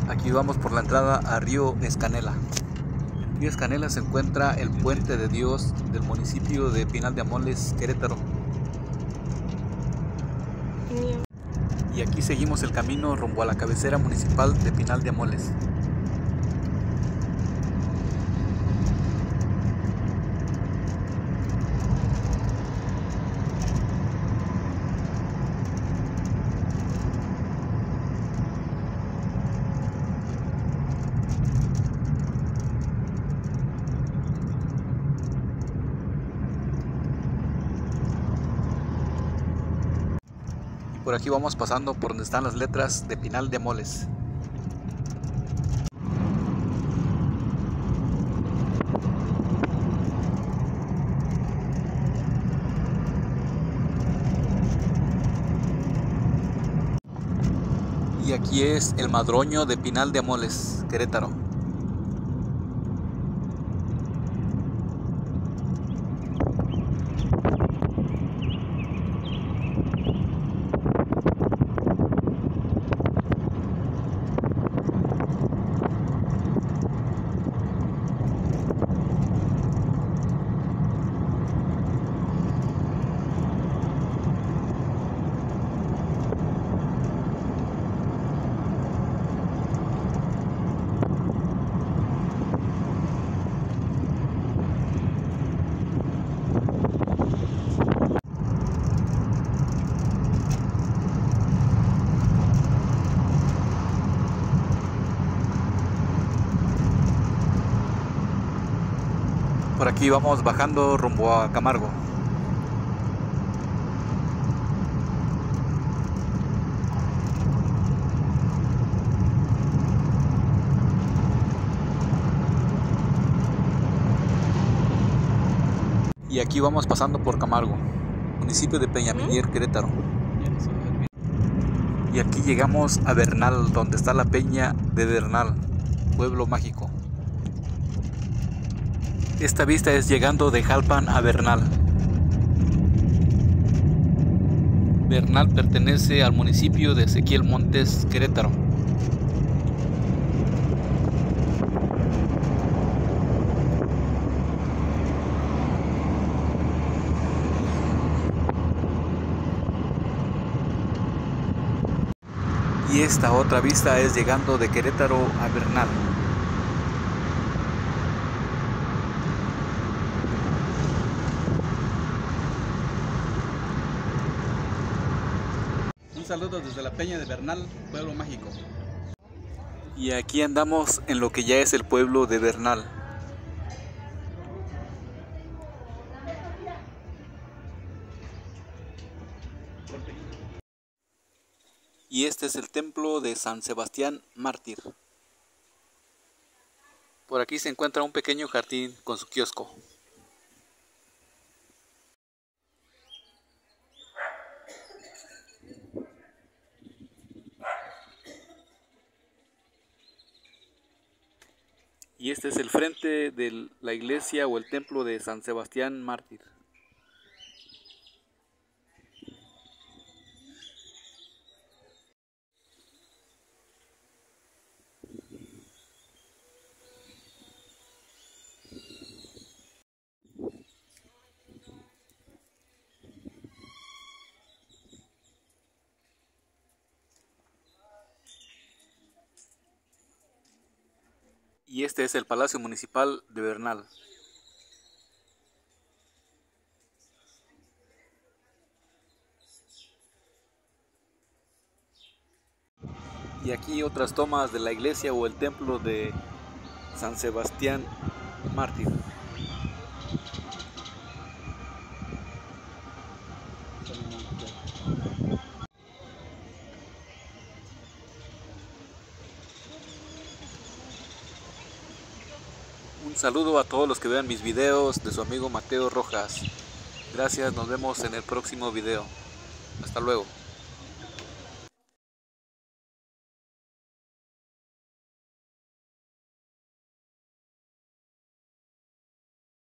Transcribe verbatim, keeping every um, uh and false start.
Aquí vamos por la entrada a Río Escanela. En Río Escanela se encuentra el Puente de Dios del municipio de Pinal de Amoles, Querétaro. Y aquí seguimos el camino rumbo a la cabecera municipal de Pinal de Amoles. Por aquí vamos pasando por donde están las letras de Pinal de Amoles. Y aquí es el Madroño de Pinal de Amoles, Querétaro. Por aquí vamos bajando rumbo a Camargo. Y aquí vamos pasando por Camargo, municipio de Peñamiller, Querétaro. Y aquí llegamos a Bernal, donde está la peña de Bernal, pueblo mágico. Esta vista es llegando de Jalpan a Bernal. Bernal pertenece al municipio de Ezequiel Montes, Querétaro. Y esta otra vista es llegando de Querétaro a Bernal. Un saludo desde la peña de Bernal, pueblo mágico. Y aquí andamos en lo que ya es el pueblo de Bernal. Y este es el templo de San Sebastián Mártir. Por aquí se encuentra un pequeño jardín con su kiosco. Y este es el frente de la iglesia o el templo de San Sebastián Mártir. Y este es el Palacio Municipal de Bernal. Y aquí otras tomas de la iglesia o el templo de San Sebastián Mártir. Un saludo a todos los que vean mis videos, de su amigo Mateo Rojas. Gracias, nos vemos en el próximo video. Hasta luego.